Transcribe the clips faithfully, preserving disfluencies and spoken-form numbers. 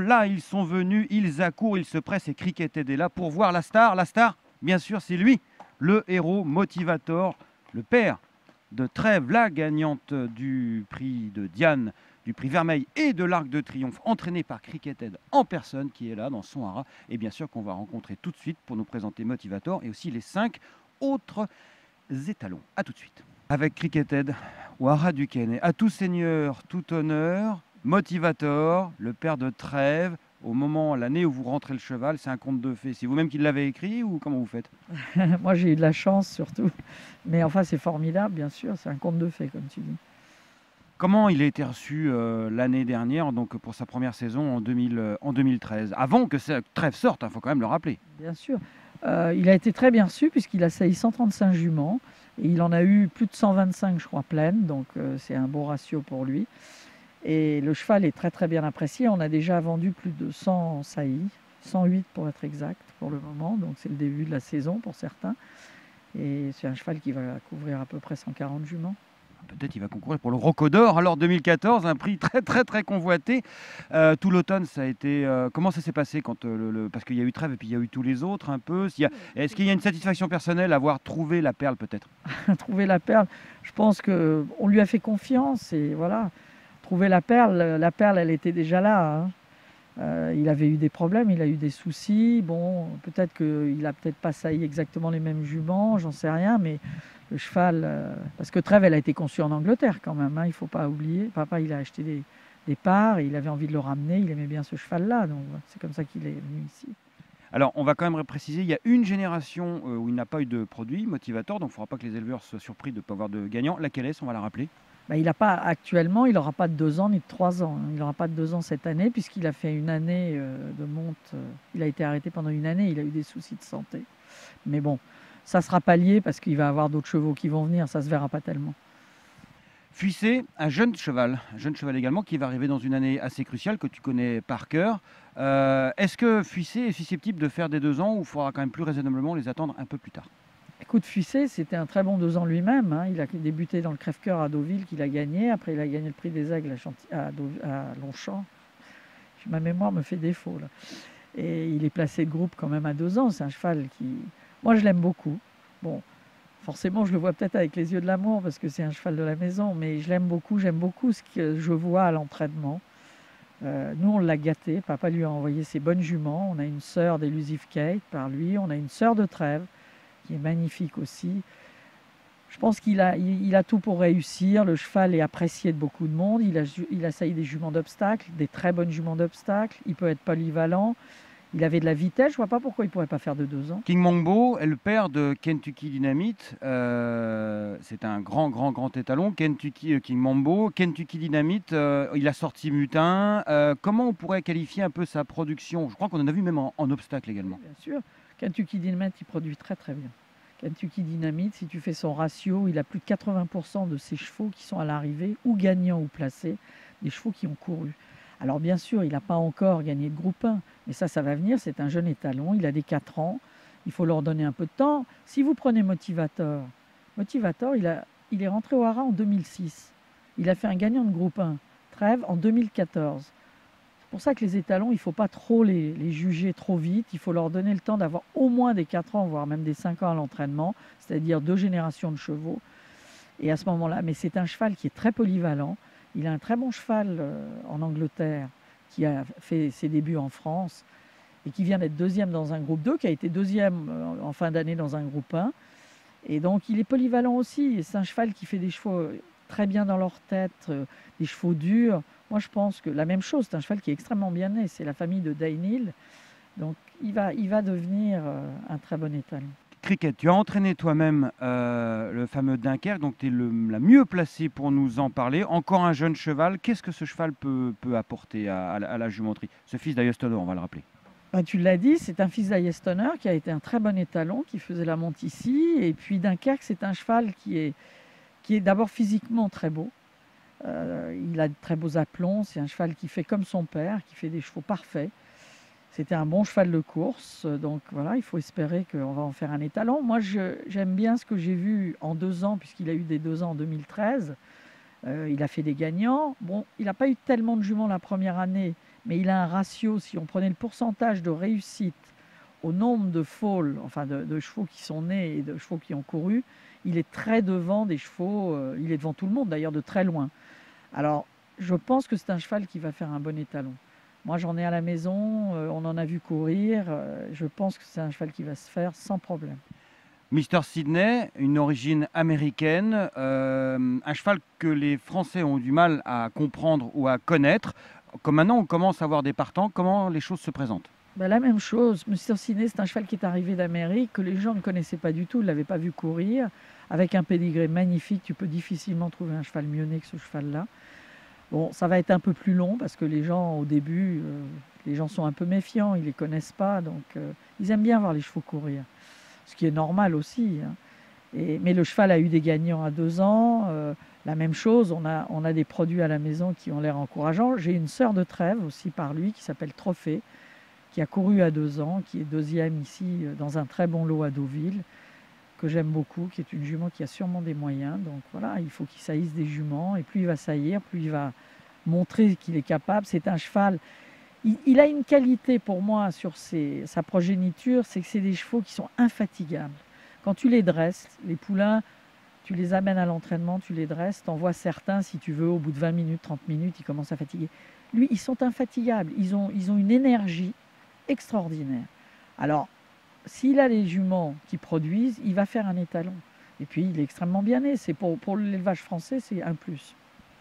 là, ils sont venus, ils accourent, ils se pressent et Cricket est là pour voir la star. La star, bien sûr, c'est lui, le héros Motivator, le père de Trèves, la gagnante du prix de Diane, du prix Vermeil et de l'Arc de Triomphe, entraîné par Cricketed en personne, qui est là dans son hara. Et bien sûr qu'on va rencontrer tout de suite pour nous présenter Motivator et aussi les cinq autres étalons. A tout de suite. Avec Cricketed, au hara du Quai, à tout seigneur, tout honneur, Motivator, le père de Trèves. Au moment, l'année où vous rentrez le cheval, c'est un conte de fées. C'est vous-même qui l'avez écrit ou comment vous faites? Moi, j'ai eu de la chance surtout. Mais enfin, c'est formidable, bien sûr. C'est un conte de fées, comme tu dis. Comment il a été reçu euh, l'année dernière, donc pour sa première saison en, deux mille, euh, en deux mille treize, avant que Trèves sorte, il hein, faut quand même le rappeler. Bien sûr. Euh, il a été très bien reçu puisqu'il a sailli cent trente-cinq juments. Et il en a eu plus de cent vingt-cinq, je crois, pleines. Donc, euh, c'est un bon ratio pour lui. Et le cheval est très très bien apprécié. On a déjà vendu plus de cent saillies, cent huit pour être exact pour le moment. Donc c'est le début de la saison pour certains. Et c'est un cheval qui va couvrir à peu près cent quarante juments. Peut-être qu'il va concourir pour le Rocodor. Alors deux mille quatorze, un prix très très très convoité. Euh, tout l'automne, ça a été. Euh, comment ça s'est passé quand euh, le, le, parce qu'il y a eu Trèves et puis il y a eu tous les autres un peu. Est-ce qu'il y a une satisfaction personnelle à avoir trouvé la perle peut-être? Trouver la perle, je pense que on lui a fait confiance et voilà. Trouver la perle, la perle, elle était déjà là. Hein. Euh, il avait eu des problèmes, il a eu des soucis. Bon, peut-être qu'il n'a peut-être pas sailli exactement les mêmes juments, j'en sais rien, mais le cheval, euh, parce que Trèves, elle a été conçue en Angleterre quand même, hein, il ne faut pas oublier. Papa, il a acheté des, des parts, et il avait envie de le ramener, il aimait bien ce cheval-là, donc c'est comme ça qu'il est venu ici. Alors, on va quand même préciser, il y a une génération euh, où il n'a pas eu de produit Motivator, donc il ne faudra pas que les éleveurs soient surpris de ne pas avoir de gagnant. Laquelle est-ce? On va la rappeler. Ben, il n'a pas, actuellement, il n'aura pas de deux ans ni de trois ans. Hein. Il n'aura pas de deux ans cette année, puisqu'il a fait une année euh, de monte. Euh, il a été arrêté pendant une année, il a eu des soucis de santé. Mais bon, ça sera pallié parce qu'il va avoir d'autres chevaux qui vont venir, ça ne se verra pas tellement. Fuissé, un jeune cheval, un jeune cheval également qui va arriver dans une année assez cruciale que tu connais par cœur. Euh, Est-ce que Fuissé est susceptible de faire des deux ans ou il faudra quand même plus raisonnablement les attendre un peu plus tard? Écoute, Fuissé, c'était un très bon deux ans lui-même. Hein. Il a débuté dans le Crève-Cœur à Deauville, qu'il a gagné. Après, il a gagné le prix des Aigles à, Chanty à, à Longchamp. Ma mémoire me fait défaut, là. Et il est placé de groupe quand même à deux ans. C'est un cheval qui... Moi, je l'aime beaucoup. Bon, forcément, je le vois peut-être avec les yeux de l'amour parce que c'est un cheval de la maison, mais je l'aime beaucoup. J'aime beaucoup ce que je vois à l'entraînement. Euh, nous, on l'a gâté. Papa lui a envoyé ses bonnes juments. On a une sœur d'Elusive Kate par lui. On a une sœur de Trèves qui est magnifique aussi. Je pense qu'il a, il, il a tout pour réussir. Le cheval est apprécié de beaucoup de monde. Il a, il a sailli des juments d'obstacles, des très bonnes juments d'obstacles. Il peut être polyvalent. Il avait de la vitesse. Je ne vois pas pourquoi il ne pourrait pas faire de deux ans. King Mongbo est le père de Kentucky Dynamite. Euh, c'est un grand, grand, grand étalon. Kentucky euh, King Mongbo. Kentucky Dynamite, euh, il a sorti Mutin. Euh, comment on pourrait qualifier un peu sa production? Je crois qu'on en a vu même en, en obstacle également. Oui, bien sûr. Kentucky Dynamite, il produit très, très bien. Kentucky Dynamite, si tu fais son ratio, il a plus de quatre-vingts pour cent de ses chevaux qui sont à l'arrivée, ou gagnants ou placés, des chevaux qui ont couru. Alors bien sûr, il n'a pas encore gagné de groupe un, mais ça, ça va venir, c'est un jeune étalon, il a des quatre ans, il faut leur donner un peu de temps. Si vous prenez Motivator, Motivator, il, a, il est rentré au hara en deux mille six. Il a fait un gagnant de groupe un, Trèves, en deux mille quatorze. C'est pour ça que les étalons, il ne faut pas trop les, les juger trop vite. Il faut leur donner le temps d'avoir au moins des quatre ans, voire même des cinq ans à l'entraînement, c'est-à-dire deux générations de chevaux. Et à ce moment-là, mais c'est un cheval qui est très polyvalent. Il a un très bon cheval euh, en Angleterre qui a fait ses débuts en France et qui vient d'être deuxième dans un groupe deux, qui a été deuxième euh, en fin d'année dans un groupe un. Et donc, il est polyvalent aussi. C'est un cheval qui fait des chevaux très bien dans leur tête, euh, des chevaux durs. Moi, je pense que la même chose, c'est un cheval qui est extrêmement bien né. C'est la famille de Dainil. Donc, il va, il va devenir euh, un très bon étalon. Cricket, tu as entraîné toi-même euh, le fameux Dunkerque, donc tu es le, la mieux placée pour nous en parler. Encore un jeune cheval. Qu'est-ce que ce cheval peut, peut apporter à, à, la, à la jumenterie? Ce fils d'Ayostonor, on va le rappeler. Bah, tu l'as dit, c'est un fils d'Ayestonner qui a été un très bon étalon, qui faisait la monte ici. Et puis Dunkerque, c'est un cheval qui est, qui est d'abord physiquement très beau. Euh, il a de très beaux aplombs. C'est un cheval qui fait comme son père, qui fait des chevaux parfaits. C'était un bon cheval de course. Donc voilà, il faut espérer qu'on va en faire un étalon. Moi, j'aime bien ce que j'ai vu en deux ans, puisqu'il a eu des deux ans en deux mille treize. Euh, il a fait des gagnants. Bon, il n'a pas eu tellement de juments la première année, mais il a un ratio, si on prenait le pourcentage de réussite au nombre de foals, enfin de, de chevaux qui sont nés et de chevaux qui ont couru, il est très devant des chevaux, euh, il est devant tout le monde d'ailleurs de très loin. Alors, je pense que c'est un cheval qui va faire un bon étalon. Moi, j'en ai à la maison, euh, on en a vu courir, euh, je pense que c'est un cheval qui va se faire sans problème. Mister Sydney, une origine américaine, euh, un cheval que les Français ont du mal à comprendre ou à connaître. Comme maintenant on commence à avoir des partants, comment les choses se présentent? Ben, la même chose, Mister Sydney, c'est un cheval qui est arrivé d'Amérique, que les gens ne connaissaient pas du tout, ne l'avaient pas vu courir, avec un pédigré magnifique. Tu peux difficilement trouver un cheval mieux né que ce cheval-là. Bon, ça va être un peu plus long parce que les gens, au début, euh, les gens sont un peu méfiants, ils ne les connaissent pas, donc euh, ils aiment bien voir les chevaux courir, ce qui est normal aussi, hein. Et, mais le cheval a eu des gagnants à deux ans, euh, la même chose, on a, on a des produits à la maison qui ont l'air encourageants. J'ai une sœur de trève aussi par lui qui s'appelle Trophée, qui a couru à deux ans, qui est deuxième ici euh, dans un très bon lot à Deauville, que j'aime beaucoup, qui est une jument qui a sûrement des moyens. Donc voilà, il faut qu'il saillisse des juments, et plus il va saillir, plus il va montrer qu'il est capable. C'est un cheval, il, il a une qualité pour moi sur ses, sa progéniture, c'est que c'est des chevaux qui sont infatigables. Quand tu les dresses, les poulains, tu les amènes à l'entraînement, tu les dresses, t'en vois certains, si tu veux, au bout de vingt minutes, trente minutes, ils commencent à fatiguer. Lui, ils sont infatigables, ils ont, ils ont une énergie extraordinaire. Alors, s'il a les juments qui produisent, il va faire un étalon. Et puis, il est extrêmement bien né. C'est pour, pour l'élevage français, c'est un plus.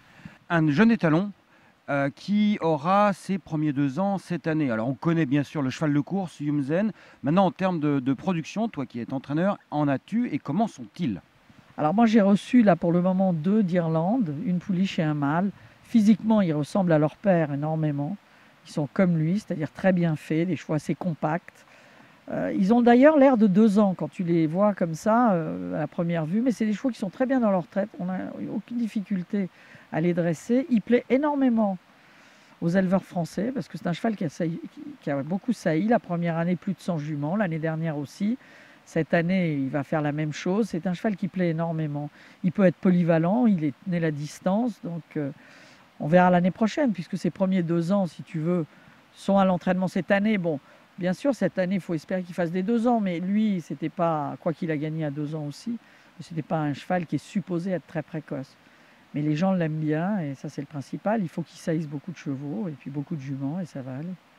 Un jeune étalon euh, qui aura ses premiers deux ans cette année. Alors on connaît bien sûr le cheval de course, Yumzen. Maintenant en termes de, de production, toi qui es entraîneur, en as-tu et comment sont-ils? Alors moi j'ai reçu là pour le moment deux d'Irlande, une pouliche et un mâle. Physiquement ils ressemblent à leur père énormément. Ils sont comme lui, c'est-à-dire très bien faits, des chevaux assez compacts. Euh, ils ont d'ailleurs l'air de deux ans quand tu les vois comme ça euh, à la première vue, mais c'est des chevaux qui sont très bien dans leur tête. On n'a aucune difficulté à les dresser. Il plaît énormément aux éleveurs français parce que c'est un cheval qui a, sailli, qui a beaucoup sailli. La première année, plus de cent juments, l'année dernière aussi. Cette année, il va faire la même chose. C'est un cheval qui plaît énormément. Il peut être polyvalent, il est né la distance, donc euh, on verra l'année prochaine puisque ses premiers deux ans, si tu veux, sont à l'entraînement cette année. Bon, bien sûr, cette année, il faut espérer qu'il fasse des deux ans, mais lui, c'était pas, quoi qu'il a gagné à deux ans aussi, ce n'était pas un cheval qui est supposé être très précoce. Mais les gens l'aiment bien, et ça c'est le principal. Il faut qu'il saillisse beaucoup de chevaux, et puis beaucoup de juments, et ça va aller.